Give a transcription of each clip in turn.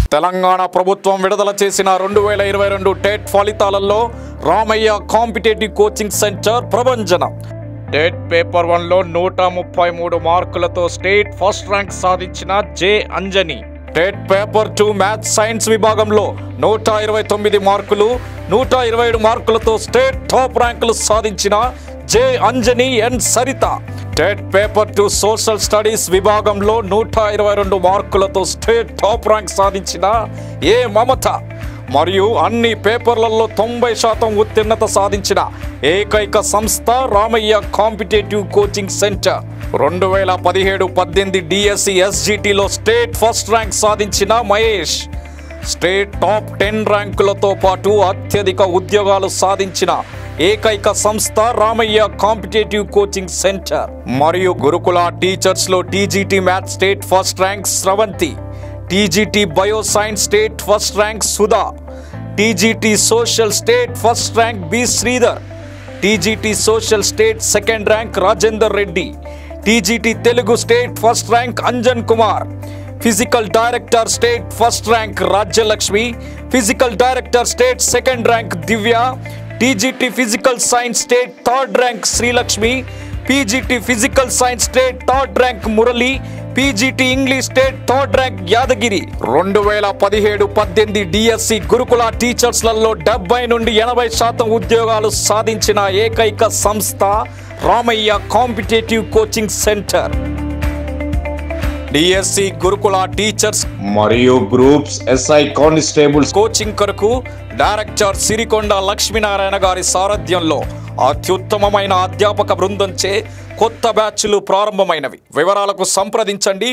తెలంగాణ ప్రభుత్వం విడుదల చేసిన 2022 టెట్ ఫలితాలలో రామయ్య కాంపిటేటివ్ కోచింగ్ సెంటర్ ప్రభంజనం. టెట్ పేపర్ 1లో 133 మార్కులతో స్టేట్ ఫస్ట్ ర్యాంక్ సాధించిన J Anjani. TET paper 2 maths science విభాగంలో 129 మార్కులు 127 మార్కులతో స్టేట్ టాప్ ర్యాంకులు సాధించిన J Anjani N Saritha. TET paper 2 social studies విభాగంలో 122 మార్కులతో స్టేట్ టాప్ ర్యాంక్ సాధించిన ఏ మమత. మరియు అన్ని పేపర్లలో 90% ఉత్తీర్ణత సాధించిన ఏకైక సంస్థ Ramayya competitive coaching centre. 2017-18 DSC ఎస్జిటిలో స్టేట్ ఫస్ట్ ర్యాంక్ సాధించిన మహేష్. స్టేట్ టాప్ 10 ర్యాంకులతో పాటు అత్యధిక ఉద్యోగాలు సాధించిన ఏకైక సంస్థ రామయ్య కాంపిటేటివ్ కోచింగ్ సెంటర్. మరియు గురుకుల టీచర్స్లో TGT maths state first rank Sravanthi, TGT bio science state first rank Sudha, TGT social state first rank B Sridhar, TGT social state second rank Rajender Reddy, TGT Telugu state first rank Anjan Kumar, physical director state first rank Rajyalakshmi, physical director state second rank Divya, TGT physical science state third rank Srilakshmi, PGT physical science state third rank Murali, PGT English state third rank Yadagiri. 2017-18 DSC Gurukula టీచర్స్లలో 70 నుండి 80% ఉద్యోగాలు సాధించిన ఏకైక సంస్థ Ramayya competitive coaching centre. DSC Gurukula teachers మరియు groups SI constables coaching కొరకు director Sirikonda Lakshminarayana గారి సారథ్యంలో అత్యుత్తమమైన అధ్యాపక బృందంచే కొత్త బ్యాచ్లు ప్రారంభమైనవి. వివరాలకు సంప్రదించండి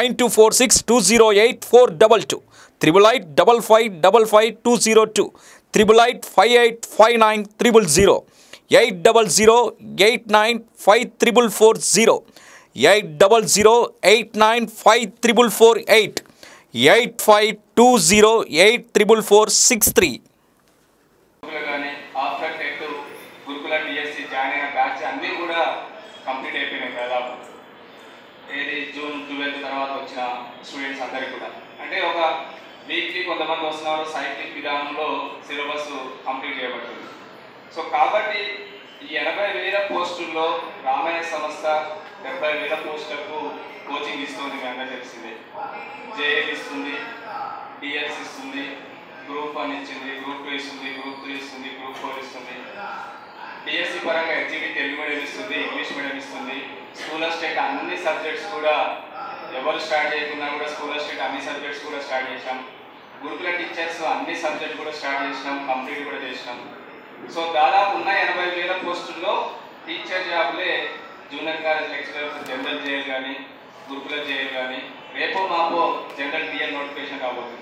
9246208422, 8885555202, 88585900, 8008954440, 8008954448, 8520844463. After TET Gurukula DSC join అయిన బ్యాచ్ అన్నీ కూడా కంప్లీట్ అయిపోయినాయి దాదాపు. ఏది జూన్ 12 తర్వాత వచ్చిన స్టూడెంట్స్ అందరికీ కూడా అంటే ఒక వీక్లీ కొంతమంది వస్తున్నారు. సైక్లిక్ విధానంలో సిలబస్ కంప్లీట్ చేయబడుతుంది. సో కాబట్టి ఈ 80,000 పోస్టుల్లో రామయ్య సంస్థ 70,000 పోస్టులకు కోచింగ్ ఇస్తుంది. మీ అందరూ తెలిసిందే. జేఏల్ ఇస్తుంది, డిఎల్స్ ఇస్తుంది, గ్రూప్ 1 ఇచ్చింది, గ్రూప్ 2 ఇస్తుంది, గ్రూప్ 3 ఇస్తుంది, గ్రూప్ 4 ఇస్తుంది. డిఎస్సి పరంగా హెచ్ఈడి తెలుగు మీడియం ఇస్తుంది, ఇంగ్లీష్ మీడియం ఇస్తుంది. స్కూల్ స్టేట్ అన్ని సబ్జెక్ట్స్ కూడా ఎవరు స్టార్ట్ చేయకున్నా కూడా స్కూల్ స్టేట్ అన్ని సబ్జెక్ట్స్ కూడా స్టార్ట్ చేసాం. గురుకుల టీచర్స్ అన్ని సబ్జెక్ట్స్ కూడా స్టార్ట్ చేసినాం, కంప్లీట్ కూడా చేసినాం. సో దాదాపు ఉన్న 80,000 పోస్టుల్లో టీచర్ జాబ్లే junior college lecturer general JL కానీ గురుకుల జేఎల్ కానీ రేపో మాపో జనరల్ టీఎల్ నోటిఫికేషన్ రాబోతుంది.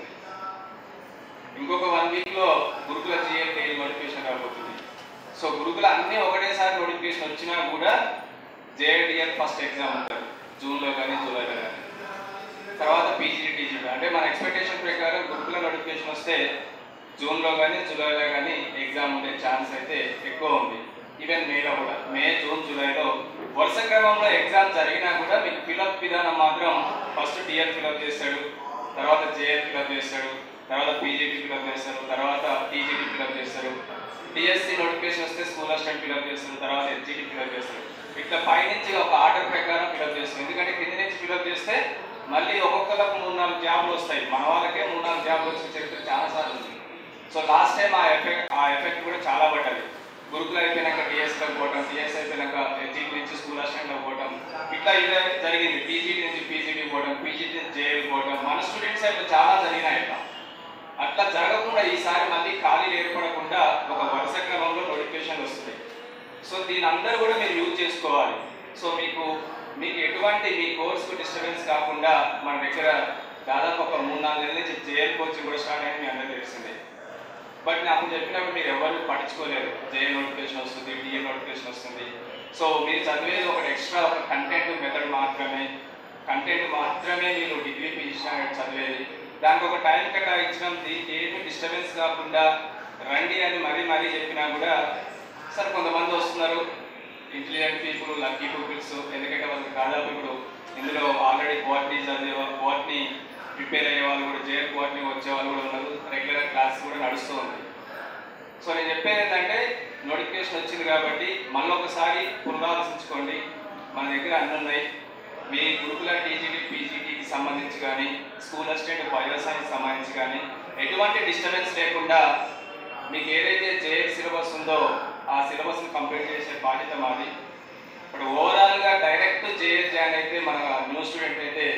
ఇంకొక 1 వీక్లో గురుకుల జిఎల్ టీఎల్ నోటిఫికేషన్ రాబోతుంది. సో గురుకుల అన్నీ ఒకటేసారి నోటిఫికేషన్ వచ్చినా కూడా జేఎల్టీఎల్ ఫస్ట్ ఎగ్జామ్ ఉంటుంది జూన్లో కానీ జూలైలో కానీ. తర్వాత పీజీటీ టీజీటీ అంటే మన ఎక్స్పెక్టేషన్ ప్రకారం గురుకుల నోటిఫికేషన్ వస్తే జూన్లో కానీ జూలైలో కానీ ఎగ్జామ్ ఉండే ఛాన్స్ అయితే ఎక్కువ ఉంది. ఈవెన్ మేలో కూడా మే, జూన్, జూలైలో వరుస క్రమంలో ఎగ్జామ్ జరిగినా కూడా మీకు ఫిలప్ విధానం మాత్రం ఫస్ట్ టీఎల్ ఫిలప్ చేస్తాడు, తర్వాత జేఎల్ ఫిలప్ చేస్తాడు, తర్వాత పీజీటీ ఫిలప్ చేస్తారు, తర్వాత టీజీటీ ఫిలప్ చేస్తారు. డిఎస్సి నోటిఫికేషన్ వస్తే స్కూల్ అసిస్టెంట్ ఫిలప్ చేస్తారు, తర్వాత హెచ్ఈటీ ఫిలప్ చేస్తారు. ఇట్లా పైనుంచి ఒక ఆర్డర్ ప్రకారం ఫిలప్ చేస్తారు. ఎందుకంటే కింద నుంచి ఫిలప్ చేస్తే మళ్ళీ ఒక్కొక్కరికి 3-4 జాబ్లు వస్తాయి. మన వాళ్ళకే 3-4 జాబ్లు వచ్చిన చరిత్ర చాలాసార్లు ఉంది. సో లాస్ట్ టైం ఆ ఎఫెక్ట్ కూడా చాలా పడ్డది. గురుకులు అయిపోయినాక డిఎస్కి పోవటం, డిఎస్ అయిపోయినాక హెచ్ఈటీ నుంచి స్కూల్ అసిస్టెంట్కి పోవటం, ఇట్లా ఇదే జరిగింది. పీజీటీ నుంచి పీజీటీ పోవడం, పీజీటీ నుంచి జేఏల్ పోవడం, మన స్టూడెంట్స్ అయితే చాలా జరిగినాయి. అట్లా జరగకుండా ఈసారి మళ్ళీ ఖాళీలు ఏర్పడకుండా ఒక వరుస క్రమంలో నోటిఫికేషన్ వస్తుంది. సో దీని అందరూ కూడా మీరు యూజ్ చేసుకోవాలి. సో మీకు ఎటువంటి మీ కోర్సుకు డిస్టర్బెన్స్ కాకుండా మన దగ్గర దాదాపు ఒక 3-4 నెలల నుంచి జేఎల్ కోచింగ్ కూడా స్టార్ట్ అయ్యి మీ అందరూ తెలిసిందే. బట్ నాకు చెప్పినప్పుడు మీరు ఎవరు పట్టించుకోలేరు. జేఎల్ నోటిఫికేషన్ వస్తుంది, డిఎల్ నోటిఫికేషన్ వస్తుంది. సో మీరు చదివేది ఒకటి ఎక్స్ట్రా ఒక కంటెంట్ మెథడ్ మాత్రమే, కంటెంట్ మాత్రమే మీరు డిగ్రీ పీజీ చదివేది. దానికి ఒక టైం కేటాయించడం, దీనికి ఏమి డిస్టర్బెన్స్ కాకుండా రండి అని మరీ చెప్పినా కూడా సార్ కొంతమంది వస్తున్నారు ఇంటెలిజెంట్ పీపుల్, లక్కీ పీపుల్స్. ఎందుకంటే వాళ్ళకి దాదాపు ఇప్పుడు ఇందులో ఆల్రెడీ బాటనీ చదివే బాటనీ ప్రిపేర్ అయ్యే వాళ్ళు కూడా జేఎల్ కోఆర్డిని వచ్చే వాళ్ళు కూడా ఉన్నారు, రెగ్యులర్ క్లాస్ కూడా నడుస్తూ ఉంది. సో నేను చెప్పేది ఏంటంటే నోటిఫికేషన్ వచ్చింది కాబట్టి మళ్ళీ ఒకసారి పునరాలోచించుకోండి. మన దగ్గర అన్నీ ఉన్నాయి. మీ గురుకుల టీజీటీ పీజీటీకి సంబంధించి కానీ స్కూల్ అసిస్టెంట్ బయో సైన్స్ సంబంధించి కానీ ఎటువంటి డిస్టర్బెన్స్ లేకుండా మీకు ఏదైతే జేఎల్ సిలబస్ ఉందో ఆ సిలబస్ని కంప్లీట్ చేసే బాధ్యత మాది. ఇప్పుడు ఓవరాల్గా డైరెక్ట్ జేఎల్ జాయిన్ అయితే మన న్యూ స్టూడెంట్ అయితే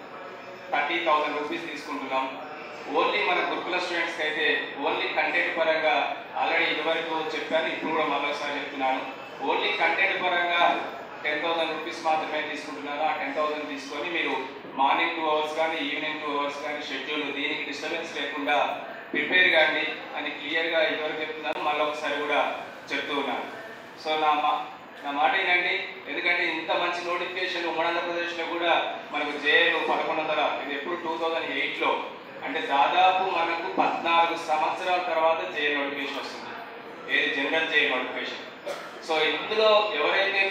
30,000 రూపీస్ తీసుకుంటున్నాం. ఓన్లీ మన గురుకుల స్టూడెంట్స్కి అయితే ఓన్లీ కంటెంట్ పరంగా ఆల్రెడీ ఇదివరకు చెప్పాను, ఇప్పుడు కూడా మరొకసారి చెప్తున్నాను. ఓన్లీ కంటెంట్ పరంగా 10,000 రూపీస్ మాత్రమే తీసుకుంటున్నారు. ఆ 10,000 తీసుకొని మీరు మార్నింగ్ 2 అవర్స్ కానీ ఈవినింగ్ 2 అవర్స్ కానీ షెడ్యూల్ దీనికి డిస్టర్బెన్స్ లేకుండా ప్రిపేర్ కానీ అని క్లియర్గా ఇదివరకు చెప్తున్నాను, మళ్ళీ ఒకసారి కూడా చెప్తూ ఉన్నాను. సో నా మాట ఏంటండి, ఎందుకంటే ఇంత మంచి నోటిఫికేషన్ ఉమ్మడి ఆంధ్రప్రదేశ్లో కూడా మనకు జేఎల్ 1100, ఇది ఎప్పుడు 2008లో, అంటే దాదాపు మనకు 14 సంవత్సరాల తర్వాత జేఎల్ నోటిఫికేషన్ వస్తుంది. ఏది జనరల్ జేఎల్ నోటిఫికేషన్. సో ఇందులో ఎవరైతే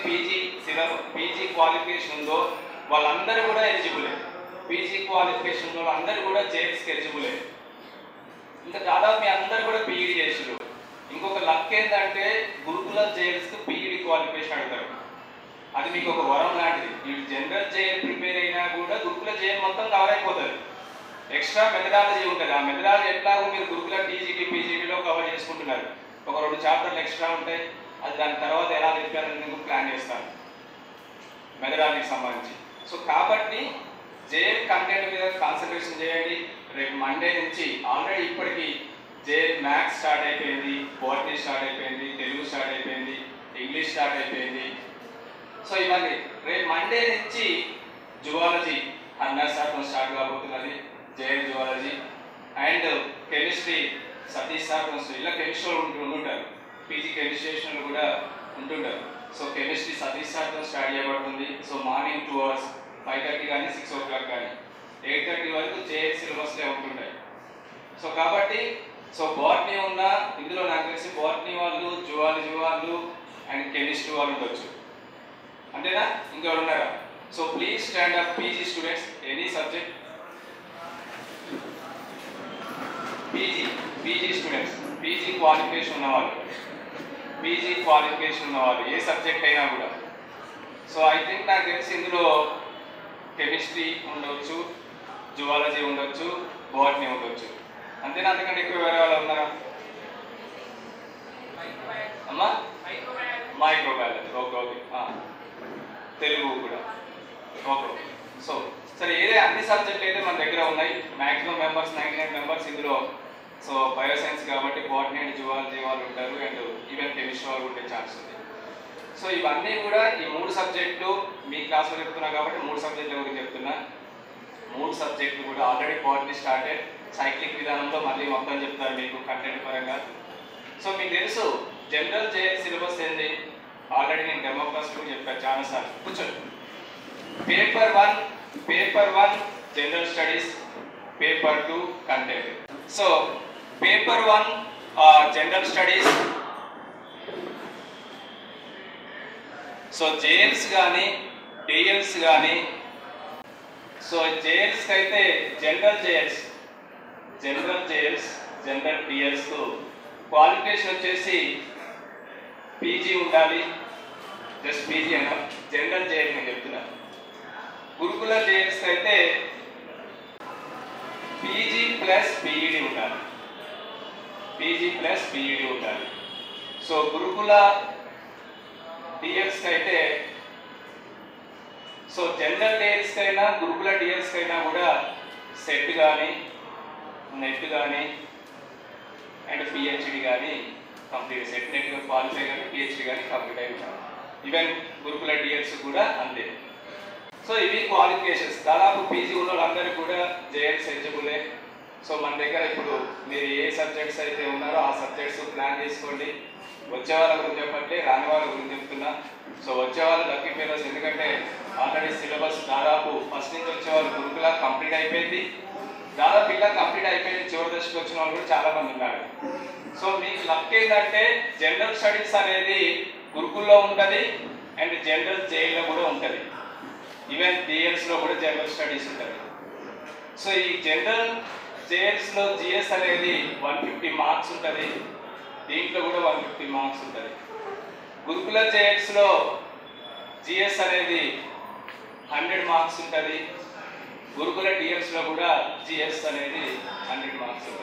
పీజీ క్వాలిఫికేషన్ ఉందో వాళ్ళందరూ కూడా ఎలిజిబులే. పీజీ క్వాలిఫికేషన్ ఉన్న వాళ్ళందరూ కూడా జేఎల్స్కి ఎలిజిబులే. ఇంకా దాదాపు మీ అందరు కూడా పీఈడీ చేసారు. ఇంకొక లక్ ఏంటంటే గురుకుల జేఎల్స్కి పీఈడీ క్వాలిఫికేషన్ అడుగుతారు. అది మీకు ఒక వరం లాంటిది. మీరు జనరల్ జేఎల్ ప్రిపేర్ అయినా కూడా గురుకుల జేఎల్ మొత్తం కవర్ అయిపోతుంది. ఎక్స్ట్రా మెథడాలజీ ఉంటుంది. ఆ మెథడాలజీ ఎట్లాగో మీరు గురుకుల టీజీటీ పీజీటీలో కవర్ చేసుకుంటున్నారు. ఒక 2 చాప్టర్లు ఎక్స్ట్రా ఉంటాయి. అది దాని తర్వాత ఎలా చెప్పాలని ప్లాన్ చేస్తాను మెథడాలజీకి సంబంధించి. సో కాబట్టి జేఎల్ కంటెంట్ మీద కాన్సన్ట్రేషన్ చేయండి. రేపు మండే నుంచి ఆల్రెడీ ఇప్పటికీ జేఎల్ మ్యాథ్స్ స్టార్ట్ అయిపోయింది, బాటనీ స్టార్ట్ అయిపోయింది, తెలుగు స్టార్ట్ అయిపోయింది, ఇంగ్లీష్ స్టార్ట్ అయిపోయింది. సో ఇవన్నీ రేపు మండే నుంచి జువాలజీ 100% స్టార్ట్ కాబోతున్నది. JL zoology and chemistry Satish sir ఇలా కెమిస్ట్రీ ఉంటుంటారు. పీజీ కెమిస్ట్రీ కూడా ఉంటుంటారు. సో కెమిస్ట్రీ సతీష్ సార్తో స్టార్ట్ చేయబడుతుంది. సో మార్నింగ్ 2 అవర్స్ 5:30 కానీ 6 o'clock కానీ 8:30 వరకు జేఎల్ సిలబస్లే ఉంటుంటాయి. సో కాబట్టి బాటనీ ఉన్న ఇందులో నాకు తెలిసి బాటనీ వాళ్ళు, జువాలజీ వాళ్ళు అండ్ కెమిస్ట్రీ వాళ్ళు ఉండొచ్చు. అంతేనా? ఇంకెవరు ఉన్నారా? So please stand up PG students, any subject. PG students, PG qualification ఉన్నవాళ్ళు ఏ సబ్జెక్ట్ అయినా కూడా. సో ఐ థింక్ నాకు తెలిసి ఇందులో కెమిస్ట్రీ ఉండొచ్చు, జువాలజీ ఉండొచ్చు, బాటనీ ఉండొచ్చు. అంతేనా? అంతకంటే ఎక్కువ వేరే వాళ్ళు ఉన్నారా అమ్మా? Microbiology, okay. తెలుగు కూడా ఓకే. సో సరే, ఏదే అన్ని సబ్జెక్టులు అయితే మన దగ్గర ఉన్నాయి. మ్యాక్సిమం మెంబర్స్ 99 మెంబర్స్ ఇందులో. సో బయో సైన్స్ కాబట్టి బాటనీ అండ్ జువాలజీ వాళ్ళు ఉంటారు అండ్ ఈవెన్ కెమిస్ట్రీ వాళ్ళు ఉండే ఛాన్స్ ఉంది. సో ఇవన్నీ కూడా ఈ 3 సబ్జెక్టులు మీ క్లాస్లో చెప్తున్నా కాబట్టి 3 సబ్జెక్టుల గురించి చెప్తున్నా. 3 సబ్జెక్టులు కూడా ఆల్రెడీ బాటనీ స్టార్టెడ్. సైక్లిక్ విధానంలో మళ్ళీ మొత్తం చెప్తారు మీకు కంటెంట్ పరంగా. సో మీకు తెలుసు జనరల్ జేఎల్ సిలబస్ ఏంటి, ఆల్రెడీ నేను డెమో క్లాస్లో చెప్పాను చాలాసార్లు. కూర్చోండి. Paper 1 general studies, paper 2 content. So paper 1 general studies. So JLs కానీ టీఎల్స్ కానీ, సో జేఎల్స్కి అయితే జనరల్ టీఎల్స్ క్వాలిఫికేషన్ వచ్చేసి పీజీ ఉండాలి. జస్ట్ పీజీ అయినా జనరల్ జేఎల్ నేను చెప్తున్నా. గురుకుల జేఎల్స్కి అయితే పీజీ ప్లస్ పీఈడీ ఉండాలి. సో గురుకుల టీఎల్స్కి అయితే, సో జనరల్ టీఎల్స్కి అయినా గురుకుల టీఎల్స్కి అయినా కూడా సెట్ కానీ నెట్ కానీ అండ్ పిహెచ్డి కానీ కంప్లీట్. సెట్ నెట్ క్వాలిఫై కానీ పిహెచ్డి కానీ కంప్లీట్ అయి ఉంటారు. ఈవెన్ గురుకుల టీఎల్స్ కూడా అంతే. సో ఇవి క్వాలిఫికేషన్స్. దాదాపు పీజీ ఉన్న వాళ్ళందరూ కూడా జేఎల్స్ ఎలిజిబులే. సో మన దగ్గర ఇప్పుడు మీరు ఏ సబ్జెక్ట్స్ అయితే ఉన్నారో ఆ సబ్జెక్ట్స్ ప్లాన్ చేసుకోండి. వచ్చే వాళ్ళ గురించి చెప్పట్లే, రాని వాళ్ళ గురించి చెప్తున్నా. సో వచ్చే వాళ్ళు లక్కీ ఫెలోస్, ఎందుకంటే ఆల్రెడీ సిలబస్ దాదాపు ఫస్ట్ నుంచి వచ్చే వాళ్ళు గురుకుల కంప్లీట్ అయిపోయింది. దాదాపు ఇలా కంప్లీట్ అయిపోయింది. చివరి దశకు వచ్చిన వాళ్ళు కూడా చాలామంది ఉన్నారు. సో మీకు లక్ ఏంటంటే జనరల్ స్టడీస్ అనేది గురుకుల్లో ఉంటుంది అండ్ జనరల్ జేఎల్లో కూడా ఉంటుంది. ఈవెన్ డిఎల్స్లో కూడా జనరల్ స్టడీస్ ఉంటుంది. సో ఈ జనరల్ జేఎల్స్లో జిఎస్ అనేది 150 మార్క్స్ ఉంటుంది, దీంట్లో కూడా 150 మార్క్స్ ఉంటుంది. గురుకుల జేఎల్స్లో జిఎస్ అనేది 100 మార్క్స్ ఉంటుంది, గురుకుల డిఎల్స్లో కూడా జిఎస్ అనేది 100 మార్క్స్ ఉంటుంది.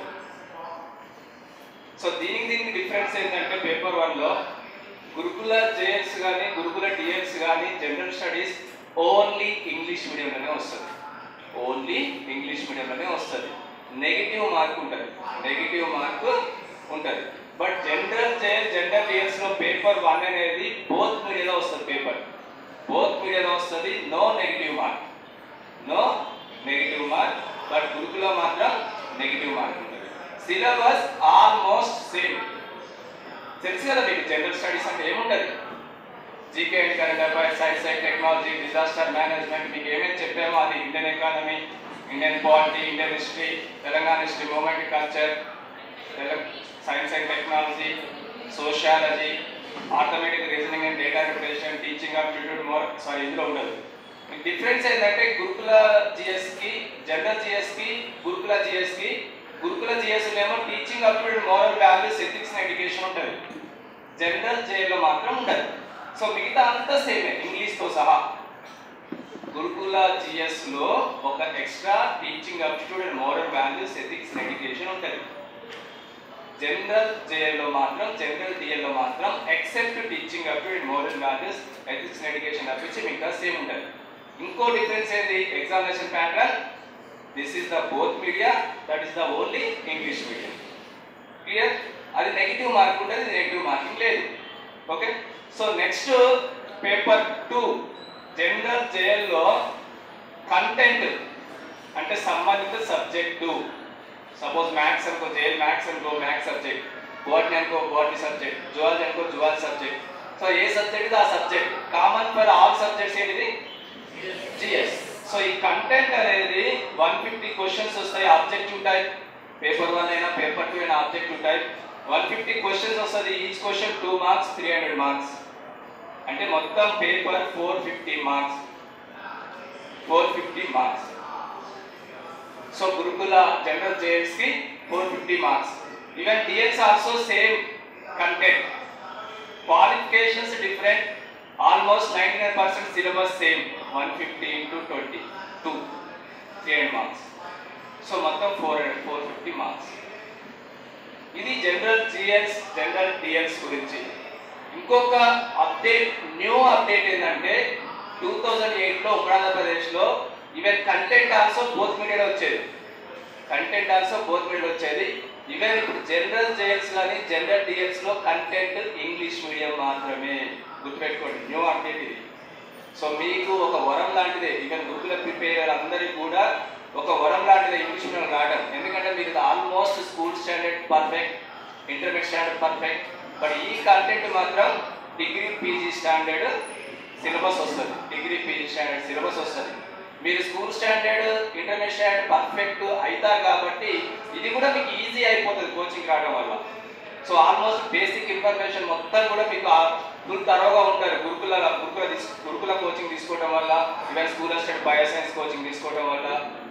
సో దీనికి డిఫరెన్స్ ఏంటంటే పేపర్ 1లో గురుకుల జేఎల్స్ కానీ గురుకుల డిఎల్స్ కానీ జనరల్ స్టడీస్ ఓన్లీ ఇంగ్లీష్ మీడియంలోనే వస్తుంది, ఓన్లీ ఇంగ్లీష్ మీడియంలోనే వస్తుంది. నెగిటివ్ మార్క్ ఉంటుంది, నెగిటివ్ మార్క్ ఉంటుంది. బట్ జనరల్ జేఎల్ జనరల్ డిఎల్స్లో పేపర్ 1 అనేది బోత్ మీడియాలో వస్తుంది, పేపర్ బోత్ మీడియాలో వస్తుంది. No negative mark, no negative mark. But Gurukula మాత్రం నెగిటివ్ మార్క్ ఉంటుంది. Syllabus almost same. తెలుసు కదా మీకు జనరల్ స్టడీస్ అంటే ఏముంటుంది, GK and current affairs, science and technology, disaster management, మీకు ఏమేమి చెప్పామో అది Indian economy, Indian polity, Indian history, Telangana history, movement culture, science and technology, sociology, automatic reasoning and data representation, teaching aptitude more. Sorry, ఇందులో ఉండదు. Difference ఏంటంటే గురుకుల జిఎస్కి, general జిఎస్కి, గురుకుల జిఎస్కి, గురుకుల జిఎస్లో ఏమో teaching aptitude, moral values, ethics and education ఉంటుంది, general జేఎల్లో మాత్రం ఉండదు. సో మిగతా అంతా సేమే ఇంగ్లీష్తో సహా. గురుకుల జిఎస్లో ఒక extra teaching aptitude and moral values, ethics and education ఉంటుంది. జనరల్ జేఎల్లో మాత్రం, జనరల్ డిఎల్లో మాత్రం except teaching aptitude, moral values, ethics and education తప్పించి మిగతా సేమ్ ఉంటుంది. ఇంకో డిఫరెన్స్ ఏంటి, examination pattern. This is the both media, that is the only English medium. Clear? అది నెగిటివ్ మార్క్ ఉంటుంది, ఇది నెగిటివ్ మార్కింగ్ లేదు. Okay. So next paper 2 general జేఎల్లో కంటెంట్ అంటే సంబంధిత సబ్జెక్టు. సపోజ్ మ్యాథ్స్ అనుకో, జేఎల్ మ్యాథ్స్ అనుకో, మ్యాథ్స్ సబ్జెక్ట్, బోటనీ అనుకో, బోటనీ సబ్జెక్ట్, జువాలజీ అనుకో, జువాలజీ సబ్జెక్ట్. సో ఏ సబ్జెక్ట్ ఇది ఆ subject. Common for all subjects ఏంటిది, జిఎస్. సో ఈ కంటెంట్ అనేది 150 క్వశ్చన్స్ వస్తాయి, ఆబ్జెక్టివ్ టైప్. పేపర్ 1 అయినా పేపర్ 2 అయినా ఆబ్జెక్టివ్ టైప్. 150 క్వశ్చన్స్ వస్తుంది, ఈచ్ క్వశ్చన్ 2 మార్క్స్, 300 మార్క్స్. అంటే మొత్తం paper 450 marks, 450 marks. So Gurukula general జేఎల్స్కి 450 marks. Even DLs also same content, qualifications different, almost 99% syllabus same. 150 into 22, 300 marks. So మొత్తం 450 marks. ఇది general GLs, general DLs గురించి. ఇంకొక update, new update ఏంటంటే 2008లో ఉమ్మడి ఆంధ్రప్రదేశ్లో ఈవెన్ కంటెంట్ ఆల్సో బోత్ మీడియాలో వచ్చేది, కంటెంట్ ఆల్సో బోత్ మీడియాలో వచ్చేది. ఈవెన్ ఇప్పుడు జనరల్ జేఎల్స్ కానీ జనరల్ డిఎల్స్లో కంటెంట్ ఇంగ్లీష్ మీడియం మాత్రమే. గుర్తుపెట్టుకోండి, న్యూ అప్డేట్ ఇది. సో మీకు ఒక వరం లాంటిదే, ఈవెన్ గురుకుల ప్రిపేర్ అందరికీ కూడా ఒక వరం లాంటిదే ఇంగ్లీష్ మీడియం రావడం. ఎందుకంటే మీరు almost school standard perfect, intermediate standard perfect. But ఈ కంటెంట్ మాత్రం డిగ్రీ పీజీ స్టాండర్డ్ సిలబస్ వస్తుంది, డిగ్రీ పీజీ స్టాండర్డ్ సిలబస్ వస్తుంది. మీరు school standard, intermediate standard perfect అవుతారు కాబట్టి ఇది కూడా మీకు ఈజీ అయిపోతుంది కోచింగ్ రావడం వల్ల. సో ఆల్మోస్ట్ బేసిక్ ఇన్ఫర్మేషన్ మొత్తం కూడా మీకు ఫుల్ తరోగా ఉంటారు గురుకుల కోచింగ్ తీసుకోవడం వల్ల, even school study bioscience coaching తీసుకోవడం వల్ల.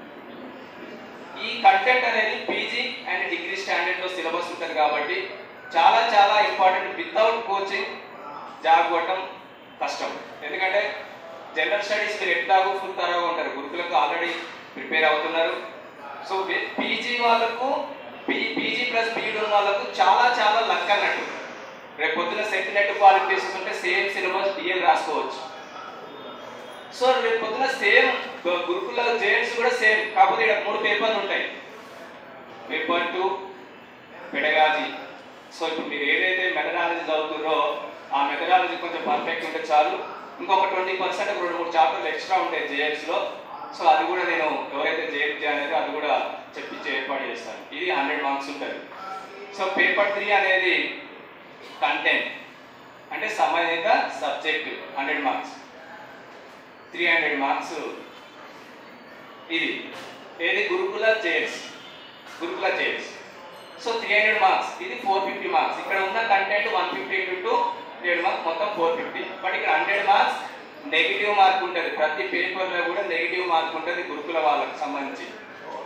ఈ కంటెంట్ అనేది పీజీ అండ్ డిగ్రీ స్టాండర్డ్లో సిలబస్ ఉంటుంది కాబట్టి చాలా చాలా ఇంపార్టెంట్. వితౌట్ కోచింగ్ జాబ్ కొట్టడం కష్టం. ఎందుకంటే జనరల్ స్టడీస్ మీరు ఎట్లాగో ఫుల్ తరోగా ఉంటారు, గురుకులకు ఆల్రెడీ ప్రిపేర్ అవుతున్నారు. సో పీజీ వాళ్ళకు, పీజీ ప్లస్ బీఈడి ఉన్న వాళ్ళకు చాలా చాలా లక్ అన్నట్టు. రేపు పొద్దున సెట్ నెట్ క్వాలిఫికేషన్స్ ఉంటే సేమ్ సిలబస్ డిఎల్ రాసుకోవచ్చు. సో రేపు పొద్దున సేమ్ గురుకుల జేఎల్స్ కూడా సేమ్, కాకపోతే ఇక్కడ 3 పేపర్లు ఉంటాయి. Paper 2 pedagogy. సో ఇప్పుడు మీరు ఏదైతే మెథడాలజీ చదువుతున్నారో ఆ మెథడాలజీ కొంచెం పర్ఫెక్ట్ ఉంటే చాలు. ఇంకొక 20% 2-3 చాప్టర్లు ఎక్స్ట్రా ఉంటాయి జేఎల్స్లో. సో అది కూడా నేను ఎవరైతే జేఎల్ అనేది అది కూడా చెప్పించి ఏర్పాటు చేస్తాను. ఇది 100 మార్క్స్ ఉంటుంది. సో పేపర్ 3 అనేది కంటెంట్ అంటే సంబంధిత సబ్జెక్టు, 100 మార్క్స్, 300 మార్క్స్. ఇది ఏది గురుకుల జేఎల్స్, గురుకుల జేఎల్స్. సో 300 మార్క్స్, ఇది 450 మార్క్స్. ఇక్కడ ఉన్న కంటెంట్ 150 into 300 మార్క్స్, మొత్తం 450. బట్ ఇక్కడ 100 మార్క్స్ నెగిటివ్ మార్క్ ఉంటుంది. ప్రతి పేపర్లో కూడా నెగిటివ్ మార్క్ ఉంటుంది గురుకుల వాళ్ళకి సంబంధించి.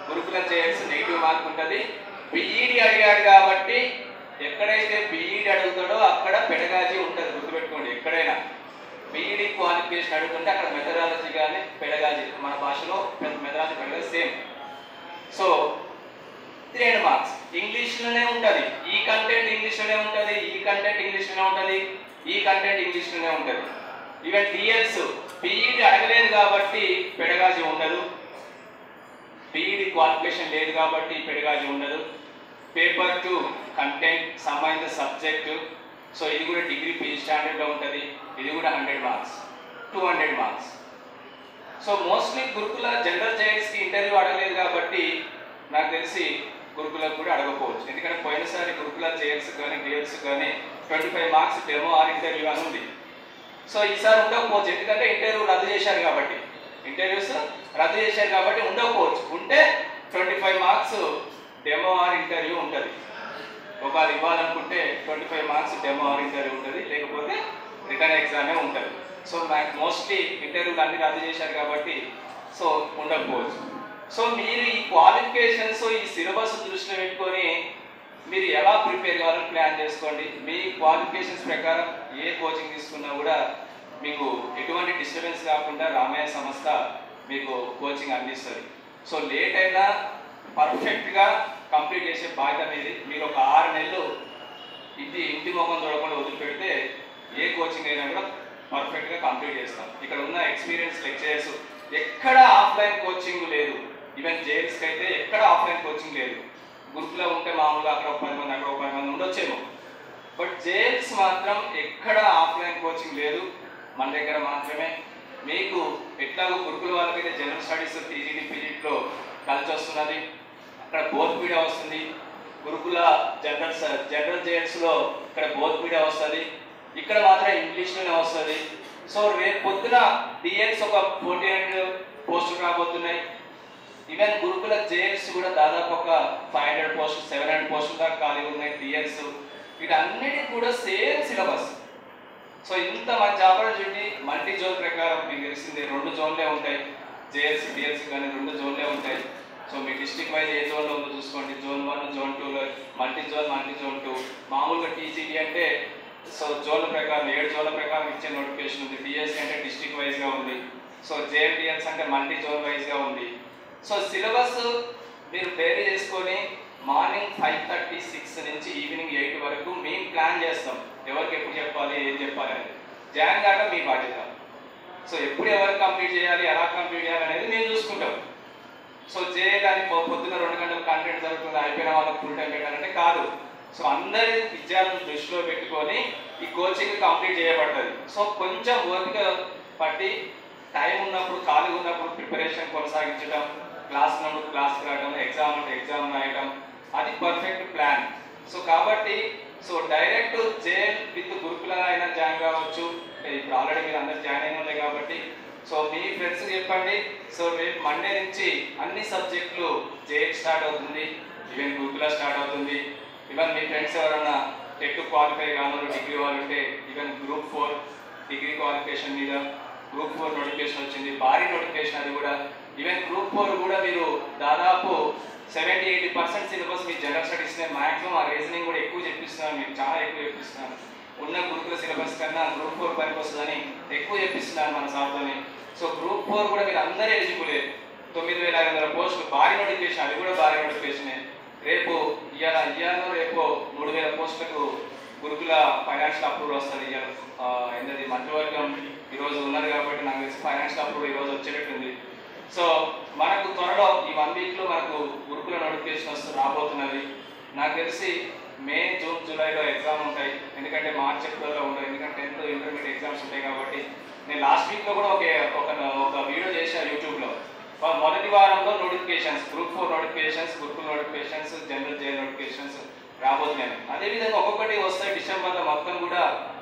గురుకుల జేఎల్స్ నెగిటివ్ మార్క్ ఉంటుంది. బీఈడి అడిగాడు కాబట్టి ఎక్కడైతే బీఈడి అడుగుతాడో అక్కడ పెడగాజీ ఉంటుంది, గుర్తుపెట్టుకోండి. ఎక్కడైనా బీఈడి క్వాలిఫికేషన్ అడుగుతుంటే అక్కడ మెథడాలజీ కానీ పెడగాజీ, మన భాషలో methodology pedagogy same. So 3 marks ఇంగ్లీష్లోనే ఉంటుంది. ఈ కంటెంట్ ఇంగ్లీష్లోనే ఉంటుంది, ఈ కంటెంట్ ఇంగ్లీష్లోనే ఉంటుంది, ఈ కంటెంట్ ఇంగ్లీష్లోనే ఉంటుంది. ఈవెన్ డిఎల్స్ బీఈడి అడగలేదు కాబట్టి పెడగాజీ ఉండదు, బీఈడి క్వాలిఫికేషన్ లేదు కాబట్టి పెడగాజీ ఉండదు. పేపర్ 2 కంటెంట్ సంబంధించిన సబ్జెక్టు. సో ఇది కూడా డిగ్రీ పీజీ స్టాండర్డ్లో ఉంటుంది. ఇది కూడా 100 మార్క్స్, 200 మార్క్స్. సో మోస్ట్లీ గురుకుల జనరల్ జేఎల్స్కి ఇంటర్వ్యూ అడగలేదు కాబట్టి నాకు తెలిసి గురుకులకు కూడా అడగకపోవచ్చు. ఎందుకంటే పోయినసారి గురుకుల జేఎల్స్ కానీ డిఎల్స్ కానీ 25 మార్క్స్ డెమో ఆర్ ఇంటర్వ్యూ అని ఉంది. సో ఈసారి ఉండకపోవచ్చు, ఎందుకంటే ఇంటర్వ్యూస్ రద్దు చేశారు కాబట్టి ఉండకపోవచ్చు. ఉంటే 25 మార్క్స్ డెమో ఆర్ ఇంటర్వ్యూ ఉంటుంది. ఒకవేళ ఇవ్వాలనుకుంటే 25 మార్క్స్ డెమో ఆర్ ఇంటర్వ్యూ ఉంటుంది, లేకపోతే రిటర్న్ ఎగ్జామే ఉంటుంది. సో మోస్ట్లీ ఇంటర్వ్యూలు అన్ని రద్దు చేశారు కాబట్టి సో ఉండకపోవచ్చు. సో మీరు ఈ క్వాలిఫికేషన్స్, ఈ సిలబస్ దృష్టిలో పెట్టుకొని మీరు ఎలా ప్రిపేర్ కావాలని ప్లాన్ చేసుకోండి. మీ క్వాలిఫికేషన్స్ ప్రకారం ఏ కోచింగ్ తీసుకున్నా కూడా మీకు ఎటువంటి డిస్టర్బెన్స్ కాకుండా రామయ్య సంస్థ మీకు కోచింగ్ అందిస్తుంది. సో లేట్ అయినా పర్ఫెక్ట్గా కంప్లీట్ చేసే బాధ్యత మీది. మీరు ఒక 6 నెలలు ఇంటి ముఖం చూడకుండా వదిలిపెడితే ఏ కోచింగ్ అయినా కూడా పర్ఫెక్ట్గా కంప్లీట్ చేస్తాం. ఇక్కడ ఉన్న ఎక్స్పీరియన్స్ లెక్చరర్స్ ఎక్కడ ఆఫ్లైన్ కోచింగ్ లేదు. ఈవెన్ జేఎల్స్కి అయితే ఎక్కడ ఆఫ్లైన్ కోచింగ్ లేదు. గురుకులో ఉంటే మామూలుగా అక్కడ 10 మంది అక్కడ 10 మంది ఉండొచ్చేమో, బట్ జేఎల్స్ మాత్రం ఎక్కడ ఆఫ్లైన్ కోచింగ్ లేదు, మన దగ్గర మాత్రమే. మీకు ఎట్లాగో గురుకుల వాళ్ళకైతే జనరల్ స్టడీస్ టీజీడీ పీజీలో కలిసి వస్తున్నది, అక్కడ బోత్ మీడియా వస్తుంది. గురుకుల జనరల్ జేఎల్స్లో ఇక్కడ బోత్ మీడియా వస్తుంది, ఇక్కడ మాత్రం ఇంగ్లీష్లోనే వస్తుంది. సో రేపు పొద్దున డిఎల్స్ ఒక 1400 పోస్టులు రాబోతున్నాయి. ఈవెన్ గురుకుల జేఎల్స్ కూడా దాదాపు ఒక 500 పోస్టులు 700 పోస్టులు దాకా ఖాళీ ఉన్నాయి. డిఎల్స్ వీటన్నిటికీ కూడా సేమ్ సిలబస్. సో ఇంత మంచి ఆపర్చునిటీ మల్టీ జోన్ ప్రకారం మీకు తెలిసిందే 2 జోన్లే ఉంటాయి. జేఎల్సీ డిఎల్సీ కానీ 2 జోన్లే ఉంటాయి. సో మీ డిస్ట్రిక్ట్ వైజ్ ఏ జోన్లో ఉందో చూసుకోండి. జోన్ 1 జోన్ 2లో మల్టీ జోన్ 2. మామూలుగా టీజీడీ అంటే సో జోన్ల ప్రకారం 7 జోన్ల ప్రకారం ఇచ్చే నోటిఫికేషన్ ఉంది. డిఎస్సీ అంటే డిస్ట్రిక్ట్ వైజ్గా ఉంది. సో జేఎల్డిఎల్స్ అంటే మల్టీ జోన్ వైజ్గా ఉంది. సో సిలబస్ మీరు వేరీ చేసుకొని మార్నింగ్ 5:36 నుంచి ఈవినింగ్ 8 వరకు మేము ప్లాన్ చేస్తాం. ఎవరికి ఎప్పుడు చెప్పాలి, ఏం చెప్పాలి అనేది జాయిన్ కావడం మీ బాధ్యత. సో ఎప్పుడు ఎవరికి కంప్లీట్ చేయాలి, ఎలా కంప్లీట్ చేయాలి అనేది మేము చూసుకుంటాం. సో చేయడానికి పొద్దున్న 2 గంటల కంటెంట్ జరుగుతుంది, అయిపోయిన వాళ్ళకి ఫుల్ టైం పెట్టాలంటే కాదు. సో అందరి విద్యార్థులను దృష్టిలో పెట్టుకొని ఈ కోచింగ్ కంప్లీట్ చేయబడుతుంది. సో కొంచెం ఓపిక పట్టి టైం ఉన్నప్పుడు ఖాళీ ఉన్నప్పుడు ప్రిపరేషన్ కొనసాగించడం, క్లాస్ ఉన్నప్పుడు క్లాస్కి రావడం, ఎగ్జామ్ ఉంటే ఎగ్జామ్ రాయడం, అది పర్ఫెక్ట్ ప్లాన్. సో కాబట్టి సో డైరెక్ట్ జేఎల్ విత్ గురుకుల అయినా జాయిన్ కావచ్చు. ఇప్పుడు ఆల్రెడీ మీరు అందరు జాయిన్ అయిన వాళ్ళే కాబట్టి సో మీ ఫ్రెండ్స్కి చెప్పండి. సో రేపు మండే నుంచి అన్ని సబ్జెక్టులు జేఎల్ స్టార్ట్ అవుతుంది, ఈవెన్ గురుకుల స్టార్ట్ అవుతుంది. ఈవెన్ మీ ఫ్రెండ్స్ ఎవరన్నా టెట్ క్వాలిఫై కావాలి డిగ్రీ వాళ్ళు ఉంటే ఈవెన్ గ్రూప్ 4 డిగ్రీ క్వాలిఫికేషన్ మీద గ్రూప్ 4 నోటిఫికేషన్ వచ్చింది, భారీ నోటిఫికేషన్. అది కూడా ఈవెన్ గ్రూప్ 4 కూడా మీరు దాదాపు 70-80% సిలబస్ మీ జనరల్ స్టడీస్నే మ్యాక్సిమం. ఆ రీజనింగ్ కూడా ఎక్కువ చెప్పిస్తున్నాను, మీకు చాలా ఎక్కువ చెప్పిస్తున్నాను. ఉన్న గురుకుల సిలబస్ కన్నా గ్రూప్ 4 పనికి వస్తుందని ఎక్కువ చెప్పిస్తున్నాను మన సార్తోని. సో గ్రూప్ 4 కూడా మీరు అందరూ ఎలిజిబులే. 9,500 పోస్టులు భారీ నోటిఫికేషన్, అది కూడా భారీ నోటిఫికేషనే. రేపు ఇవాళ రేపు 3,000 పోస్టులకు గురుకుల ఫైనాన్షియల్ అప్రూవల్ వస్తుంది. ఏంటది మంత్రివర్గం ఈరోజు ఉన్నారు కాబట్టి నాకు తెలిసి ఫైనాన్షియల్ అప్రూవల్ ఈరోజు వచ్చేటట్టుంది. సో మనకు త్వరలో ఈ 1 వీక్లో మనకు గురుకుల నోటిఫికేషన్ రాబోతున్నది. నాకు తెలిసి మే, జూన్, జూలైలో ఎగ్జామ్ ఉంటాయి. ఎందుకంటే మార్చ్, ఏప్రిల్లో ఉండవు, ఎందుకంటే 10th ఇంటర్మీడియట్ ఎగ్జామ్స్ ఉంటాయి కాబట్టి. నేను లాస్ట్ వీక్లో కూడా ఒక వీడియో చేశాను యూట్యూబ్లో. మొదటి వారంలో నోటిఫికేషన్స్, గ్రూప్ 4 నోటిఫికేషన్స్, గురుకుల నోటిఫికేషన్స్, జనరల్ జేఎల్ నోటిఫికేషన్స్ రాబోతున్నాయి. అదేవిధంగా ఒక్కొక్కటి వస్తాయి. డిసెంబర్లో మొత్తం కూడా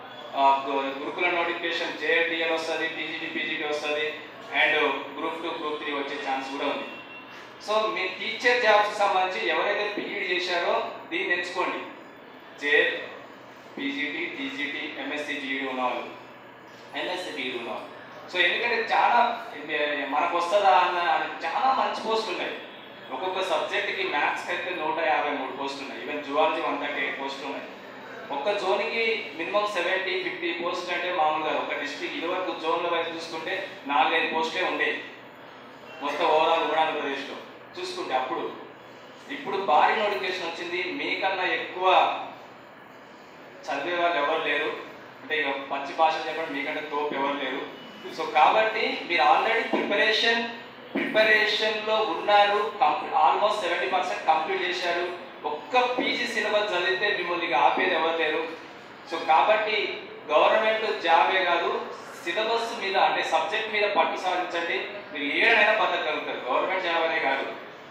గురుకుల నోటిఫికేషన్ జేఎల్డిఎల్ వస్తుంది, టీజీడీ పీజీడీ వస్తుంది, అండ్ గ్రూప్ 2 గ్రూప్ 3 వచ్చే ఛాన్స్ కూడా ఉంది. సో మీ టీచర్ జాబ్స్కి సంబంధించి ఎవరైతే పీఈడీ చేశారో దీన్ని ఎంచుకోండి. జేఎల్, పీజీటీ, టీజీటీ, ఎంఎస్సీ జీఈడీ ఉన్నవాళ్ళు, ఎంఎస్సీ జీఈడీ ఉన్నవాళ్ళు. సో ఎందుకంటే చాలా మనకు వస్తుందా అన్న చాలా మంచి పోస్టులు ఉన్నాయి. ఒక్కొక్క సబ్జెక్ట్కి మ్యాథ్స్కి అయితే 153 పోస్టులు ఉన్నాయి. ఈవెన్ జువాలజీ 138 పోస్టులు ఉన్నాయి. ఒక్క జోన్కి మినిమం 70-50 పోస్టులు అంటే మామూలుగా ఒక డిస్ట్రిక్ట్ ఇదివరకు జోన్ల వైపు చూసుకుంటే 4-5 పోస్టులే ఉండేవి మొత్తం ఓవరాల్ ఆంధ్రప్రదేశ్లో చూసుకుంటే. ఇప్పుడు భారీ నోటిఫికేషన్ వచ్చింది. మీకన్నా ఎక్కువ చదివే వాళ్ళు ఎవరు లేరు, అంటే ఇక పచ్చి భాషలు చెప్పండి, మీకంటే తోపు ఎవరు లేరు. సో కాబట్టి మీరు ఆల్రెడీ ప్రిపరేషన్లో ఉన్నారు, ఆల్మోస్ట్ 70% కంప్లీట్ చేశారు. ఒక్క పీజీ సిలబస్ చదివితే మిమ్మల్ని ఆపేది ఎవరు లేరు. సో కాబట్టి గవర్నమెంట్ జాబే కాదు, సిలబస్ మీద అంటే సబ్జెక్ట్ మీద పట్టు సాధించండి, మీరు ఏడైనా బతకగలుగుతారు. గవర్నమెంట్ జాబ్ అనే కాదు,